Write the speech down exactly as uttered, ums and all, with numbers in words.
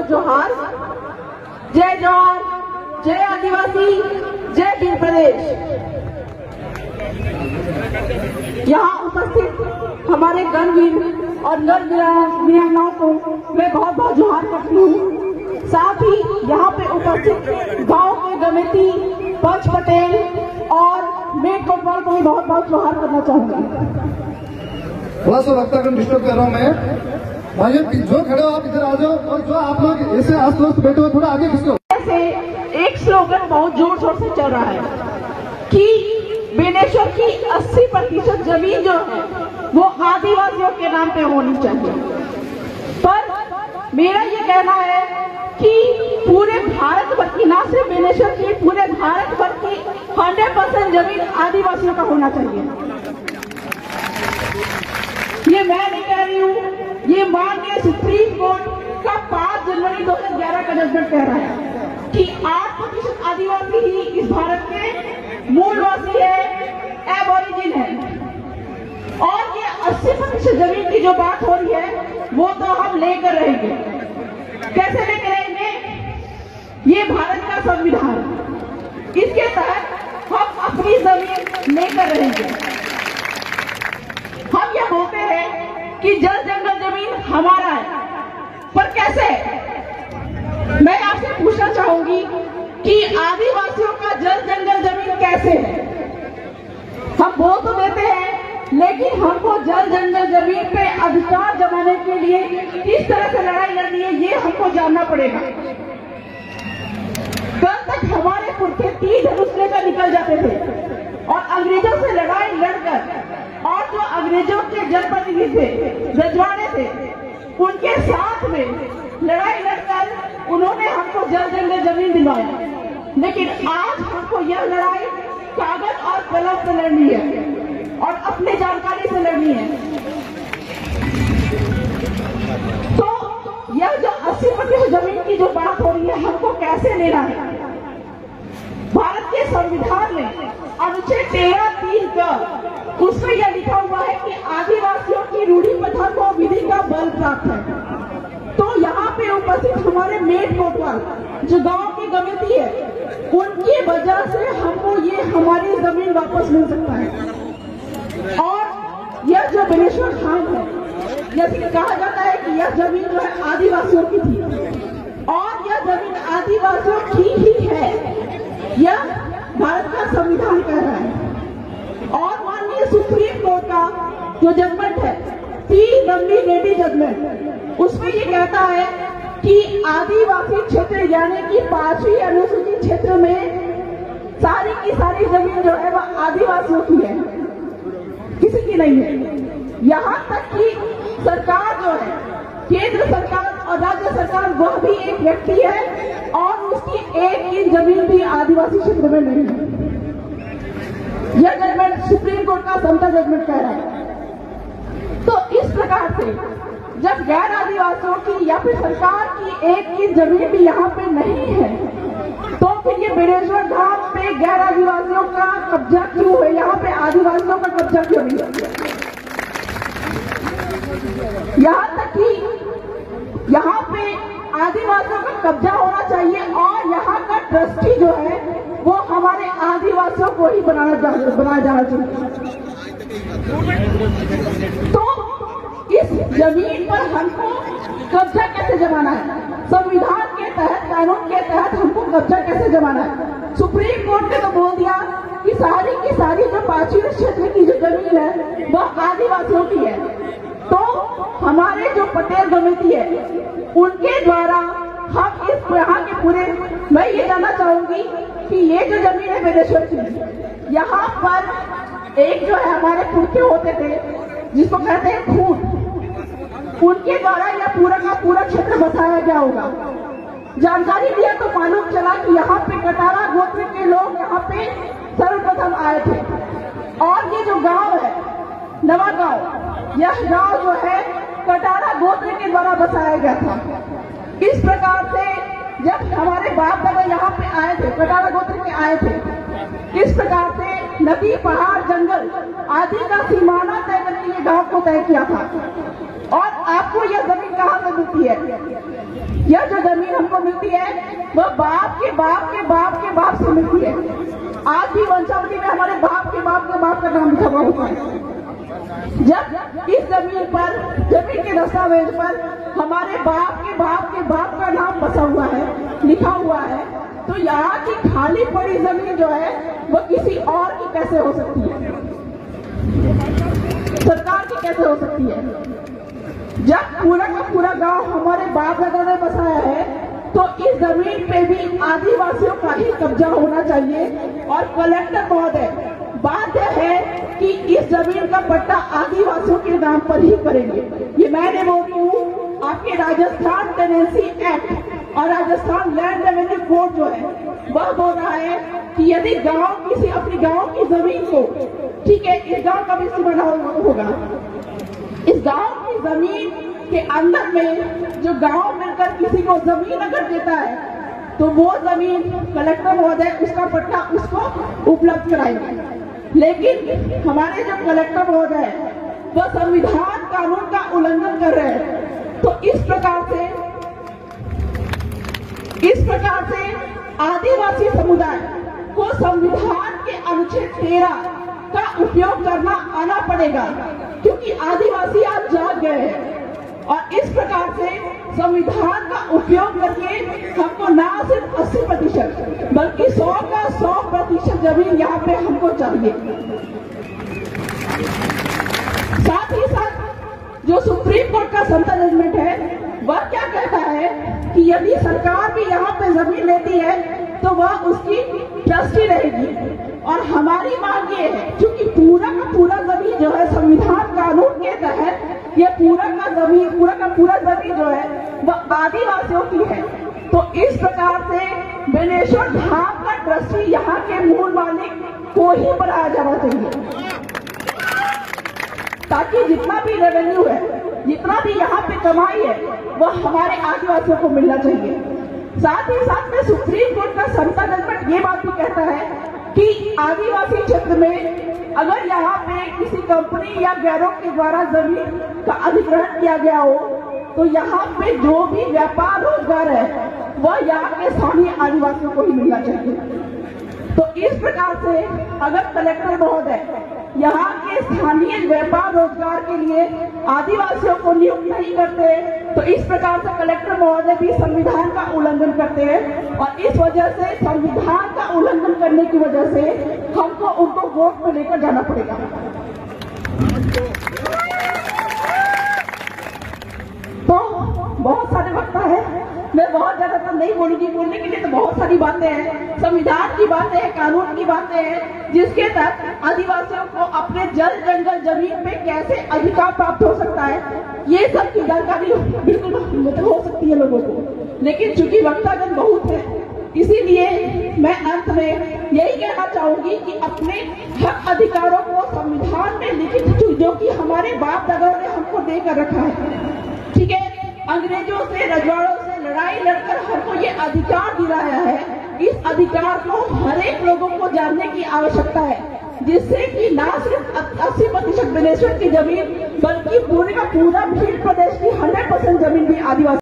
बहुत जोहार। जय जवान, जय आदिवासी, जय वीर प्रदेश। यहाँ उपस्थित हमारे गणवीर और नर वीरांगनाओं को मैं बहुत बहुत जोहार करती हूँ। साथ ही यहाँ पे उपस्थित गांव के गमेती पंच पटेल और मेट कोटवाल को भी बहुत बहुत जोहार करना चाहूंगी। थोड़ा सा लगता है डिस्टर्ब कर रहा हूँ मैं। भाई जो खड़े हो आप इधर आ जाओ, और जो आप लोग ऐसे आस पास बैठे हो थोड़ा आगे खिसको। ऐसे एक स्लोगन बहुत जोर शोर से चल रहा है कि बेनेश्वर की अस्सी प्रतिशत जमीन जो है वो आदिवासियों के नाम पे होनी चाहिए। पर मेरा ये कहना है कि पूरे भारत भर की, ना सिर्फ बेनेश्वर की, पूरे भारत भर की हंड्रेड परसेंट जमीन आदिवासियों का होना चाहिए। ये मैं नहीं कह रही हूँ, ये माननीय सुप्रीम कोर्ट का पांच जनवरी दो हजार ग्यारह का जजमेंट कह रहा है कि आठ प्रतिशत आदिवासी ही इस भारत के मूलवासी है, एबोरिजिन है। और ये अस्सी प्रतिशत जमीन की जो बात हो रही है वो तो हम लेकर रहेंगे। कैसे लेकर रहेंगे? ये भारत का संविधान, इसके तहत हम अपनी जमीन लेकर रहेंगे। हम ये बोलते हैं कि जल जंगल जमीन हमारा है, पर कैसे? मैं आपसे पूछना चाहूंगी कि आदिवासियों का जल जंगल जमीन कैसे है? हम बोल तो देते हैं, लेकिन हमको जल जंगल जमीन पे अधिकार जमाने के लिए किस तरह से लड़ाई लड़नी है ये हमको जानना पड़ेगा। कल तक हमारे पुरखे तीन धनुष लेकर निकल जाते थे और अंग्रेजों से लड़ाई लड़कर, और जो अंग्रेजों के जनप्रतिनिधि थे, रजवाड़े थे, उनके साथ में लड़ाई लड़कर उन्होंने हमको जल जंगल जमीन दिलवाया। लेकिन आज हमको यह लड़ाई कागज और कलम से लड़नी है और अपनी जानकारी से लड़नी है। तो यह जो अस्सी प्रतिशत जमीन की जो बात हो रही है, हमको कैसे लेना है? भारत के संविधान में अनुच्छेद तेरह तीन का उसमें यह लिखा हुआ है कि आदिवासियों की रूढ़ी प्रथा को विधि का बल प्राप्त है। तो यहाँ पे उपस्थित हमारे मेट कोटवाल जो गांव की गमेती है, उनकी वजह से हमको ये हमारी जमीन वापस मिल सकता है। और यह जो बेनेश्वर खान है, जैसे कहा जाता है कि यह जमीन जो है आदिवासियों की थी, और यह जमीन आदिवासियों की ही है, यह भारत का संविधान कह रहा है। और माननीय सुप्रीम कोर्ट का जो जजमेंट है, तीन लंबी लेडी जजमेंट, उसमें ये कहता है कि आदिवासी क्षेत्र यानी कि पांचवी अनुसूचित क्षेत्र में सारी की सारी जमीन जो है वह आदिवासियों की है, किसी की नहीं है। यहाँ तक कि सरकार जो है, केंद्र सरकार और राज्य सरकार, वह भी एक व्यक्ति है और उसकी एक इंच जमीन भी आदिवासी क्षेत्र में नहीं है। यह जजमेंट सुप्रीम कोर्ट का समता जजमेंट कह रहा है। तो इस प्रकार से जब गैर आदिवासियों की या फिर सरकार की एक की जमीन भी यहाँ पे नहीं है, तो फिर ये बेनेश्वर धाम पे गैर आदिवासियों का कब्जा क्यों है? यहाँ पे आदिवासियों का कब्जा क्यों नहीं है? यहाँ तक कि यहाँ पे आदिवासियों का कब्जा होना चाहिए और यहाँ का ट्रस्टी जो है वो हमारे आदिवासियों को ही बनाना बनाया जाना चाहिए। तो इस जमीन पर हमको कब्जा कैसे जमाना है? संविधान के तहत, कानून के तहत हमको कब्जा कैसे जमाना है? सुप्रीम कोर्ट ने तो बोल दिया कि सारी की सारी जो पांचवी क्षेत्र की जो जमीन है वह आदिवासियों की है। तो हमारे जो पटेल कमेटी है उनके द्वारा हम इस यहाँ के पूरे, मैं ये जानना चाहूंगी कि ये जो जमीन है बेनेश्वर की, यहाँ पर एक जो है हमारे पुरखे होते थे जिसको कहते हैं खून, उनके द्वारा यह पूरा का पूरा क्षेत्र बसाया गया होगा। जानकारी लिया तो मालूम चला कि यहाँ पे कटारा गोत्र के लोग यहाँ पे सर्वप्रथम आए थे और ये जो गांव है नवा गांव, यह गांव जो है कटारा गोत्र के द्वारा बसाया गया था। इस प्रकार से जब हमारे बाप दादा यहाँ पे आए थे, कटारा गोत्र के आए थे, इस प्रकार से नदी, पहाड़, जंगल आदि का सीमाना तय करके ये गांव को तय किया था। और आपको यह जमीन कहाँ से मिलती है? यह जो जमीन हमको मिलती है वह बाप के बाप के बाप के बाप से मिलती है। आज भी वंशावली में हमारे बाप के बाप के बाप का नाम लिखा हुआ होता है। जब इस जमीन पर, जमीन के दस्तावेज पर हमारे बाप के बाप के बाप का नाम बसा हुआ है, लिखा हुआ है, तो यहाँ की खाली पड़ी जमीन जो है वो किसी और की कैसे हो सकती है, सरकार की कैसे हो सकती है? जब पूरा का पूरा गांव हमारे बाप दादा ने बसाया है तो इस जमीन पे भी आदिवासियों का ही कब्जा होना चाहिए। और कलेक्टर महोदय बाध्य है कि इस जमीन का पट्टा आदिवासियों के नाम पर ही करेंगे। ये मैंने बोली हूँ, आपके राजस्थान टेनेंसी एक्ट और राजस्थान लैंड रेवेन्यू कोड जो है वह बोल रहा है कि यदि गांव किसी अपनी गांव की जमीन को, ठीक है, इस गांव का भी सीमा होगा, इस गांव की जमीन के अंदर में जो गांव मिलकर किसी को जमीन अगर देता है तो वो जमीन कलेक्टर महोदय उसका पट्टा उसको उपलब्ध कराएंगे। लेकिन हमारे जो कलेक्टर महोदय है वह संविधान कानून का उल्लंघन कर रहे हैं। तो इस प्रकार से इस प्रकार से आदिवासी समुदाय को संविधान के अनुच्छेद तेरह का उपयोग करना आना पड़ेगा, क्योंकि आदिवासी आज जाग गए हैं। और इस प्रकार से संविधान का उपयोग करके हमको ना सिर्फ अस्सी प्रतिशत बल्कि सौ का सौ प्रतिशत जमीन यहाँ पे हमको चाहिए। साथ ही साथ जो सुप्रीम कोर्ट का संता जजमेंट है वह क्या कहता है कि यदि सरकार भी यहाँ पे जमीन लेती है तो वह उसकी ट्रस्टी रहेगी। और हमारी मांग ये है, क्योंकि पूरा का पूरा जमीन जो है संविधान कानून के तहत ये पूरा का जमीन पूरा का पूरा जमीन जो है वह आदिवासियों की है। तो इस प्रकार से बेनेश्वर धाम का ट्रस्टी यहाँ के मूल मालिक को ही बनाया जाना चाहिए, ताकि जितना भी रेवेन्यू है, जितना भी यहाँ पे कमाई है वह हमारे आदिवासियों को मिलना चाहिए। साथ ही साथ में सुप्रीम कोर्ट का संता जजमेंट ये बात भी कहता है कि आदिवासी क्षेत्र में अगर यहाँ पे किसी कंपनी या गैरों के द्वारा जमीन का अधिग्रहण किया गया हो तो यहाँ पे जो भी व्यापार रोजगार है वह यहाँ के स्थानीय आदिवासियों को ही मिलना चाहिए। तो इस प्रकार से अगर कलेक्टर महोदय यहाँ के स्थानीय व्यापार रोजगार के लिए आदिवासियों को नियुक्त नहीं करते तो इस प्रकार से कलेक्टर महोदय भी संविधान का उल्लंघन करते हैं। और इस वजह से संविधान का उल्लंघन करने की वजह से हमको उनको वोट में लेकर जाना पड़ेगा। तो बहुत सारे वक्ता है, मैं बहुत ज्यादा तो नहीं बोलूंगी, बोलने के लिए तो बहुत सारी बातें हैं, संविधान की बातें हैं, कानून की बातें हैं, जिसके तहत आदिवासियों को अपने जल जंगल जमीन पे कैसे अधिकार प्राप्त हो सकता है, ये सब की जानकारी बिल्कुल हो सकती है लोगों को। लेकिन चूंकि वक्तागण बहुत है, इसीलिए मैं अंत में यही कहना चाहूंगी कि अपने हक अधिकारों को संविधान में लिखित, जो कि हमारे बाप दादा ने हमको देकर रखा है, ठीक है, अंग्रेजों से, रजवाड़ों से लड़ाई लड़कर हमको ये अधिकार दिलाया है, इस अधिकार को हर एक लोगों को जानने की आवश्यकता है, जिससे कि ना सिर्फ अस्सी प्रतिशत बेनेश्वर की जमीन बल्कि पूरे का पूरा भील प्रदेश की हंड्रेड परसेंट जमीन भी आदिवासी